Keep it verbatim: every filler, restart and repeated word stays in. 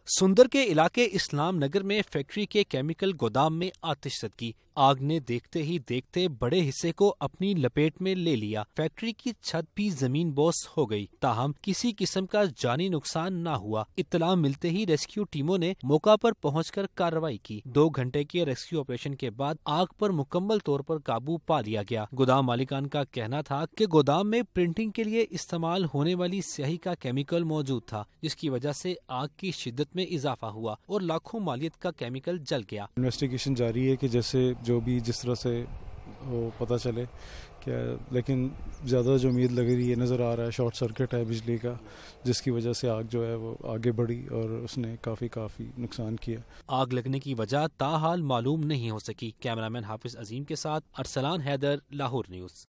सुंदर के इलाके इस्लाम नगर में फैक्ट्री के केमिकल गोदाम में आतिशबाजी। आग ने देखते ही देखते बड़े हिस्से को अपनी लपेट में ले लिया। फैक्ट्री की छत भी जमीन बोस हो गई। ताहम किसी किस्म का जानी नुकसान न हुआ। इत्तला मिलते ही रेस्क्यू टीमों ने मौका पर पहुंचकर कार्रवाई की। दो घंटे के रेस्क्यू ऑपरेशन के बाद आग पर मुकम्मल तौर पर काबू पा लिया गया। गोदाम मालिकान का कहना था कि गोदाम में प्रिंटिंग के लिए इस्तेमाल होने वाली स्याही का केमिकल मौजूद था, जिसकी वजह से आग की शिद्दत में इजाफा हुआ और लाखों मालियत का केमिकल जल गया। इन्वेस्टिगेशन जारी है कि जैसे जो भी जिस तरह से वो पता चले क्या, लेकिन ज़्यादा जो उम्मीद लग रही है, नज़र आ रहा है शॉर्ट सर्किट है बिजली का, जिसकी वजह से आग जो है वो आगे बढ़ी और उसने काफ़ी काफ़ी नुकसान किया। आग लगने की वजह ताहाल मालूम नहीं हो सकी। कैमरामैन हाफिज अजीम के साथ अरसलान हैदर, लाहौर न्यूज़।